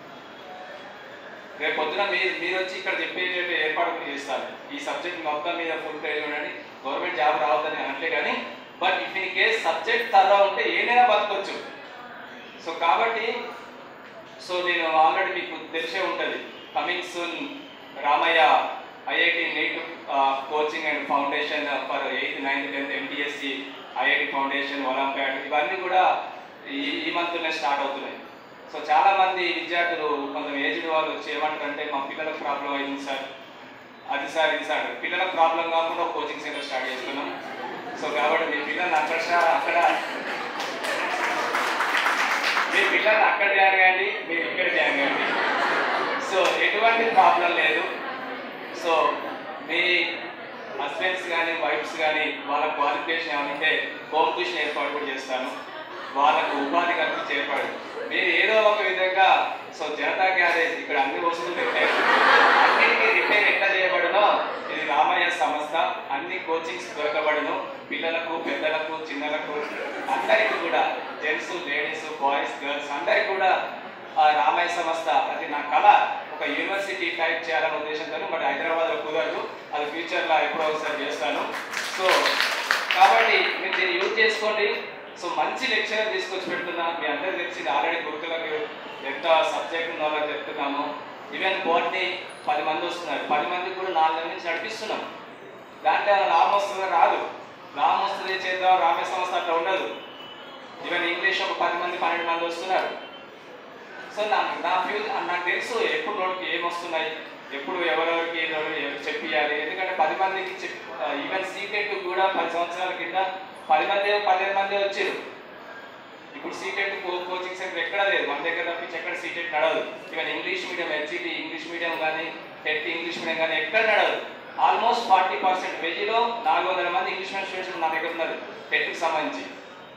రేపు పొద్దున మీరు వచ్చి ఇక్కడ చెప్పే ఏర్పాటు చేస్తారు. ఈ సబ్జెక్ట్ మొత్తం మీద ఫుల్ పేజ్ ఉండండి, గవర్నమెంట్ జాబ్ రావద్దని అంటే కానీ, but if in case subject తరగా ఉంటే ఏదైనా బతకొచ్చు. సో కాబట్టి నేను ఆల్రెడీ మీకు తెలిసే ఉంటుంది, coming soon Ramaiah IIT NEET coaching and foundation for 8th, 9th, 10th MTSC, IIT foundation, olympiad ఇవన్నీ కూడా ఈ మంత్లోనే స్టార్ట్ అవుతున్నాయి. సో చాలామంది విద్యార్థులు కొంచెం ఏజ్డ్ వాళ్ళు వచ్చి ఏమంటారంటే మా పిల్లలకు ప్రాబ్లం అయింది సార్, అది సార్ ఇది సార్. పిల్లలకు ప్రాబ్లం కాకుండా కోచింగ్ సెంటర్ స్టార్ట్ చేస్తున్నాం. సో కాబట్టి మీ పిల్లల్ని అక్కడ జాయిన్ కాండి, మీరు ఇక్కడ జాయిన్ కాండి. సో ఎటువంటి ప్రాబ్లం లేదు. సో మీ హస్బెండ్స్ కానీ వైఫ్స్ కానీ వాళ్ళ క్వాలిఫికేషన్ ఏమంటే హోమ్ ట్యూషన్ ఏర్పాటు కూడా చేస్తాను, వాళ్ళకు ఉపాధి కల్పించి ఏర్పాటు. మీరు ఏదో ఒక విధంగా సో జనతా గ్యారేజ్ ఇక్కడ అన్ని వస్తువులు పెట్టారు, అన్నిటికీ రిపేర్ ఎట్లా చేయబడునో ఇది రామయ్య సంస్థ, అన్ని కోచింగ్స్ దొరకబడును. పిల్లలకు, పెద్దలకు, చిన్నలకు అందరికీ కూడా, జెంట్స్, లేడీస్, బాయ్స్, గర్ల్స్ అందరికీ కూడా రామయ్య సంస్థ. అది నా కళ, ఒక యూనివర్సిటీ టైప్ చేయాలనే ఉద్దేశంతో. బట్ హైదరాబాద్లో కుదరదు, అది ఫ్యూచర్లో ఎప్పుడో ఒకసారి చేస్తాను. సో కాబట్టి మీరు దీన్ని యూజ్ చేసుకోండి. సో మంచి లెక్చరర్ తీసుకొచ్చి పెడుతున్నా. మీ అందరికీ తెలిసింది ఆల్రెడీ గురుకులకు ఎంత సబ్జెక్ట్ ఉన్న వాళ్ళకి చెప్తున్నాము. ఈవెన్ బోర్డ్ని 10 మంది వస్తున్నారు, 10 మందికి కూడా 4 నెలల నుంచి నడిపిస్తున్నాం. దాంట్లో లాభం వస్తుందో రాదు, లాభం వస్తుంది చేద్దాం, రామయ్య సంస్థ అట్లా ఉండదు. ఈవెన్ ఇంగ్లీష్ ఒక 10 మంది 12 మంది వస్తున్నారు. సో నాకు తెలుసు ఎప్పుడు నోటికి ఏమొస్తున్నాయి, ఎప్పుడు ఎవరెవరికి చెప్పియాలి. ఎందుకంటే 10 మందికి ఈవెన్ సీటెట్ కూడా 10 సంవత్సరాల కింద 10 మంది 15 మంది వచ్చారు. ఇప్పుడు సీటెట్ కోచింగ్ సెంటర్ ఎక్కడ లేదు, మన దగ్గర తప్పించి ఎక్కడ సీటెట్ నడదు. Even English medium, HET English medium కానీ, టెట్ ఇంగ్లీష్ మీడియం కానీ ఎక్కడ నడదు. ఆల్మోస్ట్ 40% 1000లో 400 మంది ఇంగ్లీష్ మీడియం స్టూడెంట్స్ నా దగ్గర ఉన్నారు టెట్కి సంబంధించి.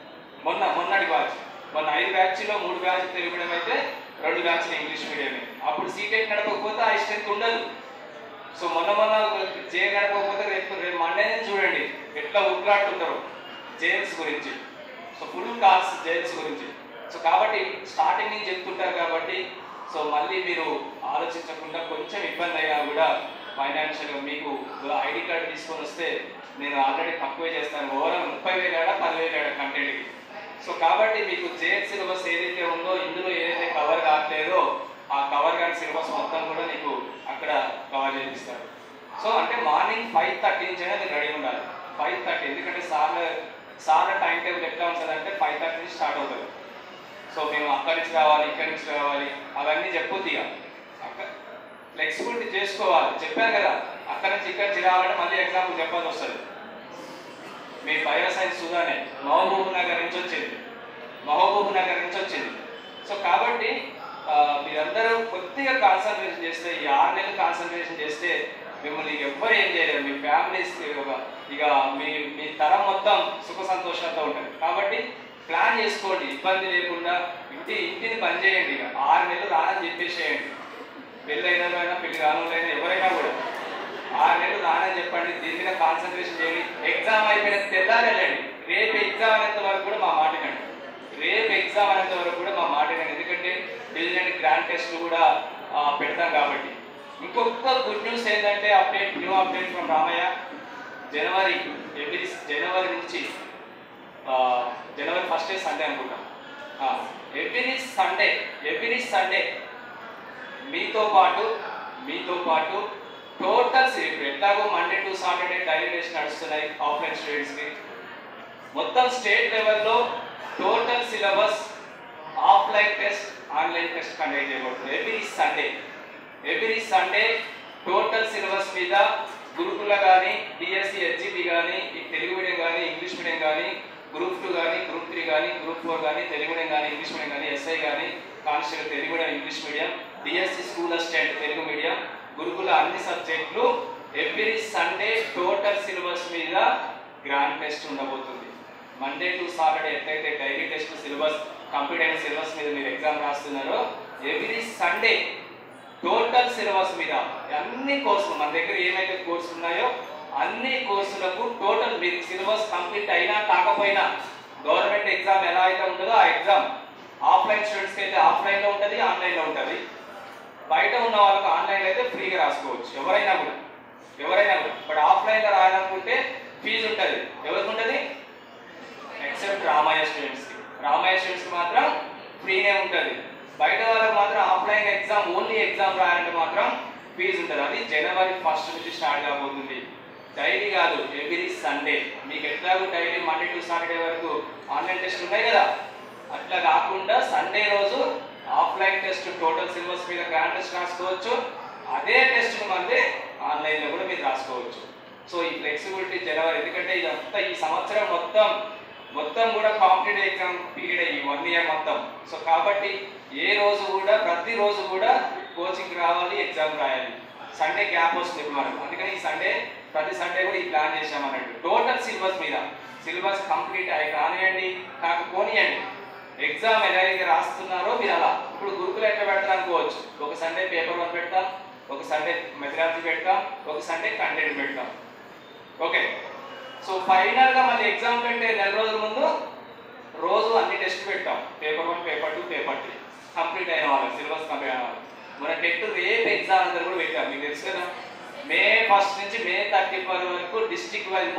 మొన్నటి బ్యాచ్, మొన్న 5 బ్యాచ్లో 3 బ్యాచ్ తెలుగు మీడియం అయితే 2 బ్యాచ్లు ఇంగ్లీష్ మీడియమే. అప్పుడు సీటెట్ నడపకపోతే ఆ స్ట్రెంత్ ఉండదు. సో మొన్న జే నడపకపోతే రేపు మండేనే చూడండి ఎట్లా ఉట్లాడుతుంటారు జైల్స్ గురించి. సో ఫుల్ కాల్స్ జైల్స్ గురించి. సో కాబట్టి స్టార్టింగ్ నుంచి చెప్తుంటారు కాబట్టి సో మళ్ళీ మీరు ఆలోచించకుండా కొంచెం ఇబ్బంది అయినా కూడా ఫైనాన్షియల్గా మీకు ఐడి కార్డు తీసుకొని వస్తే నేను ఆల్రెడీ తక్కువే చేస్తాను. ఓవరాల్ 30,000 10,000 కంటెంట్కి. సో కాబట్టి మీకు జేఎల్ సిలబస్ ఏదైతే ఉందో ఇందులో ఏదైతే కవర్ కావట్లేదో ఆ కవర్ కాని సిలబస్ మొత్తం కూడా నీకు అక్కడ కవర్ చేపిస్తారు. సో అంటే మార్నింగ్ 5:30 నుంచి అయినా మీరు రెడీ ఉండాలి. 5:30 ఎందుకంటే సార్ల టైం టేబుల్ ఎట్లా ఉంటుందంటే 5:30 నుంచి స్టార్ట్ అవుతుంది. సో మేము అక్కడి నుంచి రావాలి, ఇక్కడి నుంచి రావాలి అవన్నీ చెప్పొద్దు. ఇక అక్కడ ఫ్లెక్సిబిలిటీ చేసుకోవాలి. చెప్పాను కదా, అక్కడి నుంచి ఇక్కడి నుంచి రావాలంటే మళ్ళీ ఎగ్జాంపుల్ చెప్పాల్సి వస్తుంది. మీ బయో సైన్స్ సుధానే మహబూబ్ నగర్ నుంచి వచ్చింది. సో కాబట్టి మీరందరూ కొద్దిగా కాన్సన్ట్రేషన్ చేస్తే, ఈ 6 నెలలు కాన్సన్ట్రేషన్ చేస్తే మిమ్మల్ని ఎవ్వరు ఏం చేయలేరు. మీ ఫ్యామిలీస్ ఇక మీ తరం మొత్తం సుఖ సంతోషాలతో ఉంటుంది. కాబట్టి ప్లాన్ చేసుకోండి, ఇబ్బంది లేకుండా ఇంటిని పని చేయండి. ఇక 6 నెలలు రానని చెప్పేసేయండి. పెళ్ళి అయినా పెళ్లి రానులైనా ఎవరైనా కూడా 6 నెలలు రానని చెప్పండి. దీని మీద కాన్సన్ట్రేషన్ చేయండి. ఎగ్జామ్ అయిపోయిన తెల్లారి వెళ్ళండి. రేపు ఎగ్జామ్ అనేంత వరకు కూడా మా మాట వినండి. ఎందుకంటే డివిజన్ గ్రాండ్ టెస్ట్లు కూడా పెడతాం కాబట్టి. ఇంకొక గుడ్ న్యూస్ ఏంటంటే న్యూ అప్డేట్ ఫ్రమ్ రామయ్య. జనవరి నుంచి జనవరి 1st సండే అనుకుంటాం. ఎవ్రీ సండే మీతో పాటు టోటల్ ఇప్పుడు ఎట్లాగో Monday to Saturday daily test నడుస్తున్నాయి ఆఫ్లైన్ స్టూడెంట్స్కి. మొత్తం స్టేట్ లెవెల్లో total syllabus, offline test, online test conduct చేయబడుతుంది ఎవ్రీ సండే టోటల్ సిలబస్ మీద గురుకుల కానీ డిఎస్సి హెచ్జిపి కానీ తెలుగు మీడియం కానీ ఇంగ్లీష్ మీడియం కానీ గ్రూప్ 2 కానీ గ్రూప్ 3 కానీ గ్రూప్ 4 కానీ తెలుగు మీడియం కానీ ఇంగ్లీష్ మీడియం కానీ ఎస్ఐ కానీ constable Telugu medium English medium DSC school assistant Telugu medium గురుకుల అన్ని సబ్జెక్టులు ఎవ్రీ సండే టోటల్ సిలబస్ మీద గ్రాండ్ టెస్ట్ ఉండబోతుంది. మండే టు సాటర్డే ఎట్లయితే డైలీ టెస్ట్ సిలబస్ కంప్లీట్ అయిన సిలబస్ మీద మీరు ఎగ్జామ్ రాస్తున్నారో ఎవ్రీ సండే టోటల్ సిలబస్ మీద అన్ని కోర్సులు మన దగ్గర ఏమైతే కోర్సులు ఉన్నాయో అన్ని కోర్సులకు టోటల్ మీరు సిలబస్ కంప్లీట్ అయినా కాకపోయినా గవర్నమెంట్ ఎగ్జామ్ ఎలా అయితే ఉంటుందో ఆ ఎగ్జామ్ ఆఫ్లైన్ స్టూడెంట్స్కి అయితే ఆఫ్లైన్లో ఉంటుంది, ఆన్లైన్లో ఉంటుంది. బయట ఉన్న వాళ్ళకి ఆన్లైన్లో అయితే ఫ్రీగా రాసుకోవచ్చు ఎవరైనా కూడా. బట్ ఆఫ్లైన్లో రాయాలనుకుంటే ఫీజు ఉంటుంది. ఎవరికి ఉంటుంది? ఎక్సెప్ట్ రామయ్య స్టూడెంట్స్కి మాత్రం ఫ్రీనే ఉంటుంది. బయట వాళ్ళకి మాత్రం ఆఫ్లైన్ ఎగ్జామ్ ఓన్లీ ఎగ్జామ్ రాయాలంటే మాత్రం ఫీజు ఉంటుంది. అది జనవరి 1 నుంచి స్టార్ట్ కాబోతుంది. డైలీ కాదు, ఎవ్రీ సండే. మీకు ఎట్లాగో డైలీ మండే టు సాటర్డే వరకు ఆన్లైన్ టెస్ట్ ఉన్నాయి కదా, అట్లా కాకుండా సండే రోజు ఆఫ్లైన్ టెస్ట్ టోటల్ సిలబస్ మీద గ్రాండ్ టెస్ట్ రాసుకోవచ్చు. అదే టెస్ట్ మళ్ళీ ఆన్లైన్లో కూడా మీరు రాసుకోవచ్చు. సో ఈ ఫ్లెక్సిబిలిటీ జనవరి, ఎందుకంటే ఇదంతా ఈ సంవత్సరం మొత్తం కూడా కాంపిటేటివ్ ఎగ్జామ్ పీరియడ్ ఈ 1 ఇయర్ మొత్తం. సో కాబట్టి ఏ రోజు కూడా ప్రతిరోజు కూడా కోచింగ్ రావాలి, ఎగ్జామ్ రాయాలి. సండే గ్యాప్ వస్తుంది ఇప్పుడు మనకు, అందుకని ఈ ప్రతి సండే కూడా ఈ ప్లాన్ చేసామన్నట్టు. టోటల్ సిలబస్ మీద సిలబస్ కంప్లీట్ అయ్యి కానివ్వండి కాకపోనియండి, ఎగ్జామ్ ఎలా అయితే రాస్తున్నారో మీరు అలా. ఇప్పుడు గురుకులు ఎట్లా పెడతారు అనుకోవచ్చు, ఒక సండే పేపర్ 1 పెడతాం, ఒక సండే మెథడాలజీ పెడతాం, ఒక సండే కంటెంట్ పెడతాం. ఓకే, సో ఫైనల్గా మళ్ళీ ఎగ్జామ్ పెట్టే నెల రోజుల ముందు రోజు అన్ని టెస్ట్ పెట్టాం. పేపర్ 1, పేపర్ 2, పేపర్ 3 కంప్లీట్ అయిన వాళ్ళకి, సిలబస్ కంప్లీట్ అయిన వాళ్ళకి. మన టెట్ రేపు ఎగ్జామ్ అందరూ కూడా పెట్టాం. మీకు తెలుసు కదా, మే 1 నుంచి మే 31 వరకు డిస్ట్రిక్ట్ వైజ్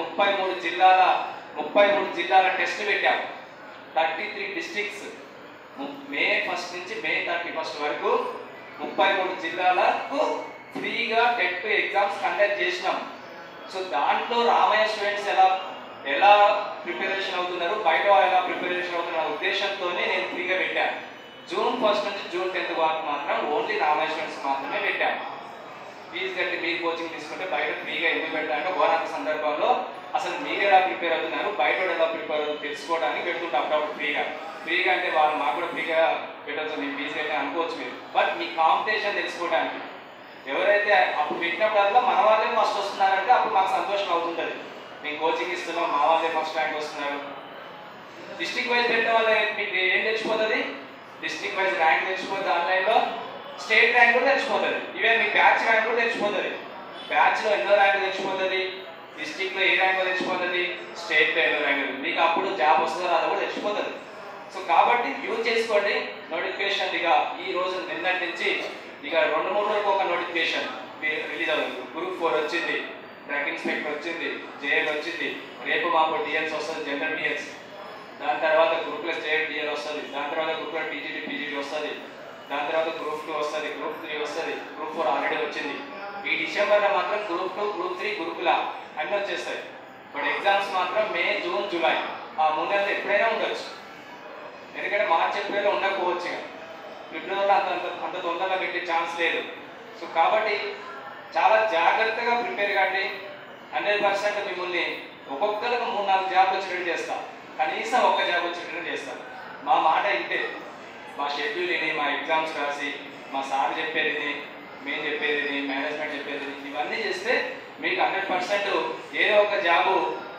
33 జిల్లాల టెస్ట్ పెట్టాం. 33 డిస్ట్రిక్ట్స్ మే 1 నుంచి మే 31 వరకు 33 జిల్లాలకు ఫ్రీగా టెట్ ఎగ్జామ్స్ కండక్ట్ చేసినాం. సో దాంట్లో రామయ్య స్టూడెంట్స్ ఎలా ప్రిపరేషన్ అవుతున్నారు, బయట ఎలా ప్రిపరేషన్ అవుతున్నారు ఉద్దేశంతోనే నేను ఫ్రీగా పెట్టాను. జూన్ 1 నుంచి జూన్ 10 వరకు మాత్రం ఓన్లీ రామయ్య స్టూడెంట్స్ మాత్రమే పెట్టాను. ఫీజు కట్టి మీరు కోచింగ్ తీసుకుంటే బయట ఫ్రీగా ఎందుకు పెట్టాలంటే ఓనాక సందర్భంలో అసలు మీరు ఎలా ప్రిపేర్ అవుతున్నారు, బయట ఎలా ప్రిపేర్ అవుతుంది తెలుసుకోవడానికి పెడుతుంటాం అప్పుడప్పుడు ఫ్రీగా అంటే వాళ్ళు మాకు కూడా ఫ్రీగా పెట్టవచ్చు, నేను ఫీజు కట్టే అనుకోవచ్చు మీరు. బట్ మీ కాంపిటీషన్ తెలుసుకోవడానికి ఎవరైతే అప్పుడు పెట్టినప్పుడల్లా మన వాళ్ళే ఫస్ట్ వస్తున్నారంటే అప్పుడు మాకు సంతోషం అవుతుంటుంది. మేము కోచింగ్ ఇస్తున్నాం, మా వాళ్ళే ఫస్ట్ ర్యాంక్ వస్తున్నారు. డిస్ట్రిక్ట్ వైజ్ పెట్టిన వాళ్ళ మీకు ఏం తెలిసిపోతుంది, డిస్ట్రిక్ట్ వైజ్ ర్యాంక్ తెలిసిపోతుంది, ఆన్లైన్లో స్టేట్ ర్యాంక్ కూడా తెలిసిపోతుంది, ఈవెన్ మీ బ్యాచ్ ర్యాంక్ కూడా తెలిసిపోతుంది. బ్యాచ్లో ఎన్నో ర్యాంక్ తెలిసిపోతుంది, డిస్ట్రిక్ట్లో ఏ ర్యాంక్ తెలిసిపోతుంది, స్టేట్లో ఎన్నో ర్యాంక్, మీకు అప్పుడు జాబ్ వస్తుందో అది కూడా తెలిసిపోతుంది. సో కాబట్టి యూజ్ చేసుకోండి. నోటిఫికేషన్ ఇక ఈ రోజు నిన్నటి నుంచి ఇక 2-3 రోజులకు ఒక నోటిఫికేషన్ రిలీజ్ అవుతుంది. గ్రూప్ 4 వచ్చింది, డ్రగ్ ఇన్స్పెక్టర్ వచ్చింది, జేఎల్ వచ్చింది, రేపు మాకు డిఎల్స్ వస్తుంది, జనరల్ డిఎల్స్. దాని తర్వాత గ్రూప్లో స్టేట్ డిఎల్ వస్తుంది, దాని తర్వాత గ్రూప్లో పీజీటీ వస్తుంది, దాని తర్వాత గ్రూప్ 2 వస్తుంది, గ్రూప్ 3 వస్తుంది, గ్రూప్ 4 ఆల్రెడీ వచ్చింది. ఈ డిసెంబర్లో మాత్రం గ్రూప్ 2, గ్రూప్ 3, గురుకుల అన్నీ వచ్చేస్తాయి. బట్ ఎగ్జామ్స్ మాత్రం మే, జూన్, జూలై ఆ 3 నెలలు ఎప్పుడైనా ఉండొచ్చు. ఎందుకంటే మార్చి, ఏప్రిల్లో ఉండకపోవచ్చు, ఇక ఫిబ్రవరిలో అంత తొందరగా పెట్టే ఛాన్స్ లేదు. సో కాబట్టి చాలా జాగ్రత్తగా ప్రిపేర్ కాండి. 100% మిమ్మల్ని ఒక్కొక్కరికి 3-4 జాబ్లు వచ్చేటట్టు చేస్తాం, కనీసం ఒక్క జాబ్ వచ్చేటట్టు చేస్తాం. మా మాట ఇంటే, మా షెడ్యూల్ ఇది, మా ఎగ్జామ్స్ రాసి, మా సార్ చెప్పేది, మేము చెప్పేది, మేనేజ్మెంట్ చెప్పేది, ఇవన్నీ చేస్తే మీకు 100% ఏదో ఒక జాబు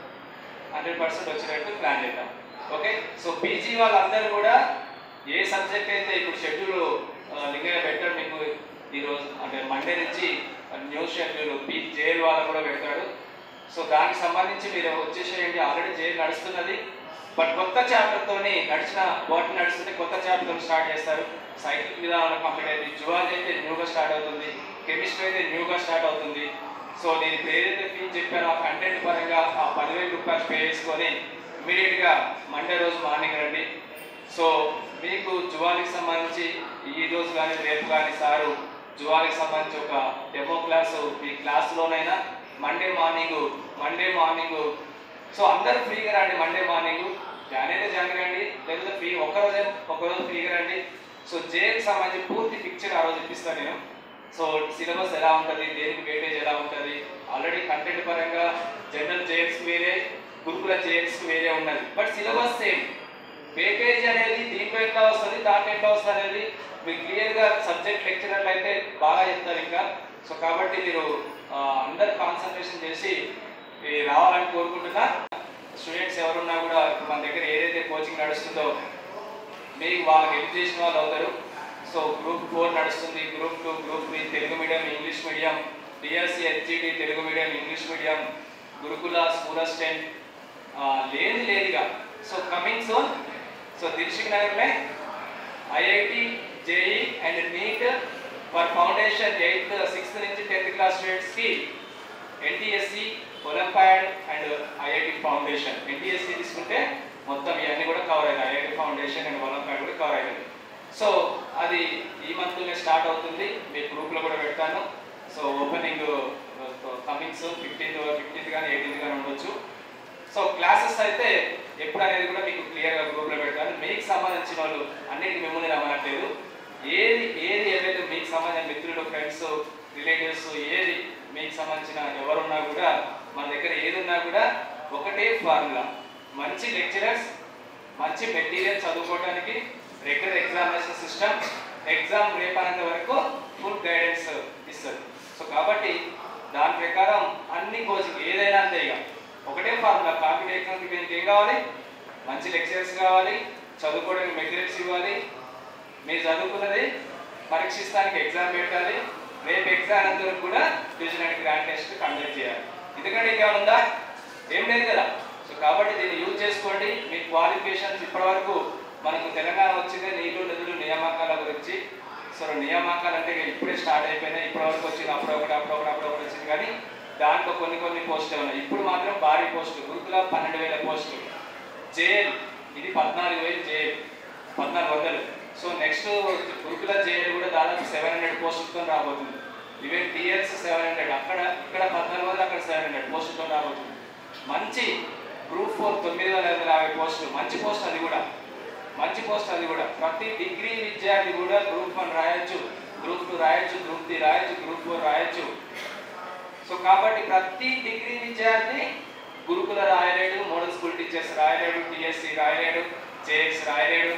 100% వచ్చేటట్టు ప్లాన్ చేద్దాం. ఓకే, సో పీజీ వాళ్ళందరూ కూడా ఏ సబ్జెక్ట్ అయితే ఇప్పుడు షెడ్యూల్ లింగయ్య పెట్టాడు మీకు ఈరోజు, అంటే మండే నుంచి న్యూ షెడ్యూల్ జేఎల్ వాళ్ళు కూడా పెడతాడు. సో దానికి సంబంధించి మీరు వచ్చేసేయండి. ఆల్రెడీ జేఎల్ నడుస్తున్నది, బట్ కొత్త చాప్టర్తో బాటనీ నడుస్తుంటే కొత్త చాప్టర్తో స్టార్ట్ చేస్తారు. సైకిల్ మీద కంప్లీట్ అయింది, జువాలజీ అయితే న్యూగా స్టార్ట్ అవుతుంది, కెమిస్ట్రీ అయితే న్యూగా స్టార్ట్ అవుతుంది. సో నేను ఇప్పుడు ఏదైతే ఫీజు చెప్పానో ఆ కంటెంట్ పరంగా ఆ 10,000 రూపాయలు పే చేసుకొని ఇమీడియట్గా మండే రోజు మార్నింగ్ రండి. సో మీకు జువాలజీకి సంబంధించి ఈ రోజు కానీ రేపు కానీ సారు జువాలజీకి సంబంధించి ఒక డెమో క్లాసు మీ క్లాస్లోనైనా మండే మార్నింగ్. సో అందరూ ఫ్రీగా రండి. మండే మార్నింగ్ జాయిన్ అయితే జాయిన్ రండి, లేకపోతే ఫ్రీ ఒక్కరోజు ఫ్రీగా రండి. సో జేఎల్కి సంబంధించి పూర్తి పిక్చర్ ఆ రోజు ఇప్పిస్తాను నేను. సో సిలబస్ ఎలా ఉంటుంది, దేనికి వెయిటేజ్ ఎలా ఉంటుంది, ఆల్రెడీ కంటెంట్ పరంగా జనరల్ జేఎల్స్ వేరే, గురుకుల జేఎల్స్ వేరే ఉన్నది, బట్ సిలబస్ సేమ్. వెయిటేజ్ అనేది దీంట్లో ఎట్లా వస్తుంది, దాంట్లో ఎట్లా వస్తుంది అనేది మీరు క్లియర్గా సబ్జెక్ట్ లెక్చరర్లు అయితే బాగా చెప్తారు ఇంకా. సో కాబట్టి మీరు అందరు కాన్సన్ట్రేషన్ చేసి రావాలని కోరుకుంటున్నా. స్టూడెంట్స్ ఎవరున్నా కూడా మన దగ్గర ఏదైతే కోచింగ్ నడుస్తుందో మీకు వాళ్ళకి హెల్ప్ చేసిన వాళ్ళు అవుతారు. సో గ్రూప్ 4 నడుస్తుంది, group 2, group 3 Telugu medium, English medium, DSC HGT Telugu medium, English medium, గురుకుల, స్కూల్ అసిస్టెంట్ లేదుగా. So coming soon. So Dilsukhnagar में IIT, JEE and NEET for foundation 8th, 6th నుంచి 10th క్లాస్ స్టూడెంట్స్కి NTSC, olympiad and IIT foundation. NTSC తీసుకుంటే మొత్తం ఇవన్నీ కూడా cover అవుతాయి, ఐఐటి ఫౌండేషన్ అండ్ ఒలింపియాడ్ కూడా కవర్ అవుతుంది. సో అది ఈ మంత్లోనే స్టార్ట్ అవుతుంది, మీ గ్రూప్లో కూడా పెడతాను. So opening coming soon 15th కానీ 18th కానీ ఉండొచ్చు. సో క్లాసెస్ అయితే ఎప్పుడు అనేది కూడా మీకు క్లియర్గా గ్రూప్లో పెడతాను. మీకు సంబంధించిన వాళ్ళు అన్నిటికీ మిమ్మల్ని రమ్మనట్లేదు, ఏది ఏదైతే మీకు సంబంధించిన మిత్రులు, ఫ్రెండ్స్, రిలేటివ్స్ ఏది మీకు సంబంధించిన ఎవరున్నా కూడా మన దగ్గర ఏది ఉన్నా కూడా ఒకటే ఫార్ములా, మంచి లెక్చరర్స్, మంచి మెటీరియల్ చదువుకోవడానికి, రెగ్యులర్ ఎగ్జామినేషన్ సిస్టమ్, ఎగ్జామ్ రేపనంత వరకు ఫుల్ గైడెన్స్ ఇస్తుంది. సో కాబట్టి దాని ప్రకారం అన్ని కోచింగ్ ఏదైనా అంతే, ఇక ఒకటే ఫార్ములా. కాంపిటేటివ్ ఎగ్జామ్కి మీకు ఏం కావాలి, మంచి లెక్చరర్స్ కావాలి, చదువుకోవడానికి మెటీరియల్స్ ఇవ్వాలి, మీరు చదువుకున్నది పరీక్షిస్తానికి ఎగ్జామ్ పెట్టాలి, రేపు ఎగ్జామ్ అందరూ కూడా division and grand test conduct చేయాలి. ఎందుకంటే ఇంకా ఉందా, ఏం లేదు కదా. సో కాబట్టి దీన్ని యూజ్ చేసుకోండి. మీ క్వాలిఫికేషన్స్ ఇప్పటివరకు మనకు తెలంగాణ వచ్చిందే నీళ్లు, నిధులు, నియామకాల గురించి. సో నియామకాలు అంటే ఇప్పుడే స్టార్ట్ అయిపోయినాయి, ఇప్పటివరకు వచ్చింది అప్పుడొకటి వచ్చింది, కానీ దాంట్లో కొన్ని పోస్టులు ఉన్నాయి. ఇప్పుడు మాత్రం భారీ పోస్టులు, గురుకుల 12,000 పోస్టులు, జేఎల్ ఇది 14,000 జేఎల్ 1400. సో నెక్స్ట్ గురుకుల జేఎల్ కూడా దాదాపు 700 పోస్టులతో రాబోతుంది. ఈవెన్ టీఎల్స్ 700, ఇక్కడ 1400, అక్కడ 700 పోస్టులతో రాబోతుంది. మంచి గ్రూప్ 4 950 పోస్టులు, మంచి పోస్ట్ అది కూడా, మంచి పోస్ట్ అది కూడా. ప్రతి డిగ్రీ విద్యార్థి కూడా గ్రూప్ 1 రాయొచ్చు, గ్రూప్ 2 రాయొచ్చు, గ్రూప్ 3 రాయొచ్చు, గ్రూప్ 4 రాయొచ్చు. సో కాబట్టి ప్రతి డిగ్రీ విద్యార్థి గురుకుల రాయలేడు, మోడల్ స్కూల్ టీచర్స్ రాయలేడు, టీఎస్సి రాయలేడు, జేఎస్ రాయలేడు,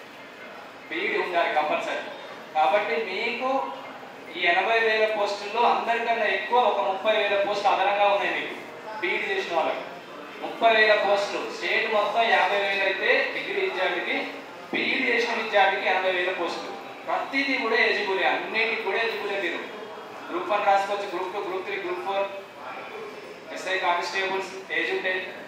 బీఈడి ఉండాలి కంపల్సరీ. కాబట్టి మీకు ఈ 80,000 పోస్టుల్లో అందరికన్నా ఎక్కువ ఒక 30,000 పోస్టులు అదనంగా ఉన్నాయి మీకు బీఈడి చేసిన వాళ్ళకి. 30,000 పోస్టులు, స్టేట్ మొత్తం 50,000 అయితే డిగ్రీ విద్యార్థికి, బీఈడి చేసిన విద్యార్థికి 80,000 పోస్టులు. ప్రతిదీ కూడా ఎలిజిబులే, అన్నిటికీ కూడా ఎలిజిబులే. మీరు గ్రూప్ 1 రాసుకోవచ్చు, group 2, group 3, group 4, SI constables, age ఉంటే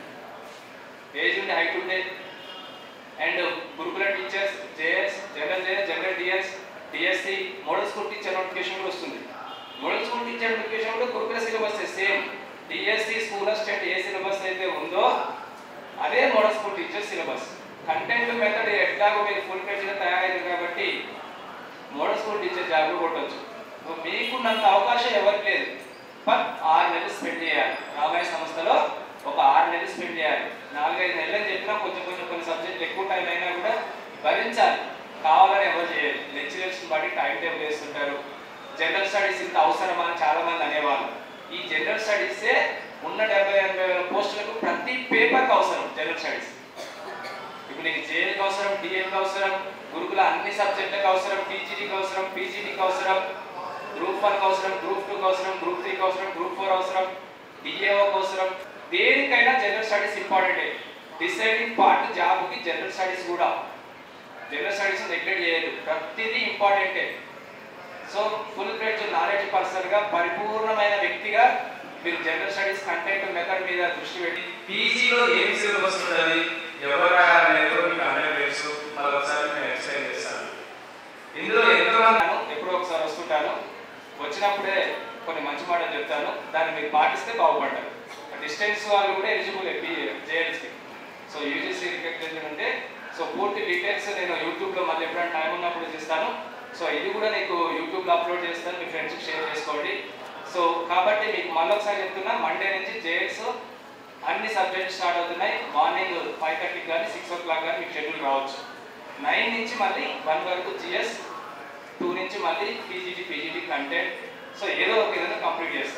హైట్ ఉంటే, అండ్ గురుకుల teachers, JS, general DS, DSC, model school teacher notification కూడా వస్తుంది. మోడల్ స్కూల్ టీచర్ నోటిఫికేషన్ కూడా గురుకుల syllabus same. DSC, school assistant ఏ సిలబస్ అయితే ఉందో అదే model school teacher syllabus. Content method ఎట్లాగో మీరు ఫుల్ ఫ్లెడ్జ్గా తయారైంది కాబట్టి మోడల్ స్కూల్ టీచర్ జాబ్ కొట్టవచ్చు. మీకున్నంత అవకాశం ఎవరికి లేదు. బట్ 6 నెలలు స్పెండ్ చేయాలి రాబోయే సంస్థలో, ఒక 6 నెలలు స్పెండ్ చేయాలి. 4-5 నెలలు అని చెప్పినా కొన్ని సబ్జెక్టులు ఎక్కువ టైం అయినా కూడా భరించాలి. కావాలని ఎవరు చేయాలి, లెక్చరర్స్ బట్టి టైం టేబుల్ వేస్తుంటారు. జనరల్ స్టడీస్ ఇంత అవసరమా అని చాలామంది అనేవాళ్ళు. ఈ జనరల్ స్టడీసే ఉన్న 70,000 పోస్టులకు ప్రతి పేపర్కి అవసరం జనరల్ స్టడీస్. ఇప్పుడు నీకు జేఎల్కి అవసరం, డిఎల్కి అవసరం, గురుకుల అన్ని సబ్జెక్టులకు అవసరం, టీజీటీకి అవసరం, పీజీటీకి అవసరం, గ్రూప్ 1కి అవసరం, గ్రూప్ 2కి అవసరం, గ్రూప్ 3కి అవసరం, గ్రూప్ 4 అవసరం, డిఏఓకి అవసరం. దేనికైనా జనరల్ స్టడీస్ ఇంపార్టెంటే. డిసైడింగ్ పార్ట్ జాబ్కి జనరల్ స్టడీస్ కూడా, జనరల్ స్టడీస్ నెగ్లెక్ట్ చేయదు, ప్రతిదీ ఇంపార్టెంటే. సో ఫుల్ ఫ్లెడ్జ్ నాలెడ్జ్ పర్సన్గా, పరిపూర్ణమైన వ్యక్తిగా మీరు జనరల్ స్టడీస్ కంటెంట్ మెథడ్ మీద దృష్టి పెట్టి, పీజీలో ఏం సిలబస్ ఉంటుంది, ఎవరు రాయాలనేది మీకు అన్నీ తెలుసు. మరొకసారి నేను ఎక్స్ప్లెయిన్ చేస్తాను. ఇందులో ఎంతమంది ఎప్పుడో ఒకసారి వస్తుంటాను, వచ్చినప్పుడే కొన్ని మంచి మాటలు చెప్తాను, దాన్ని మీరు పాటిస్తే బాగుపడతారు. డిస్టెన్స్ వాళ్ళు కూడా ఎలిజిబుల్ జేఎల్స్కి. సో యూజీసీ రికగ్నైజేషన్ ఉంటే, సో పూర్తి డీటెయిల్స్ నేను యూట్యూబ్లో మళ్ళీ ఎప్పుడైనా టైం ఉన్నప్పుడు చేస్తాను. సో ఇది కూడా నీకు యూట్యూబ్లో అప్లోడ్ చేస్తాను, మీ ఫ్రెండ్స్కి షేర్ చేసుకోండి. సో కాబట్టి మీకు మళ్ళీ ఒకసారి చెప్తున్నా, మండే నుంచి జేఎల్స్ అన్ని సబ్జెక్ట్స్ స్టార్ట్ అవుతున్నాయి. మార్నింగ్ 5:30 కానీ 6 o'clock కానీ మీకు షెడ్యూల్ రావచ్చు. 9 నుంచి మళ్ళీ 1 వరకు జిఎస్, 2 నుంచి మళ్ళీ పీజీటీ కంటెంట్. సో ఏదో ఒక విధంగా కంప్లీట్ చేస్తారు.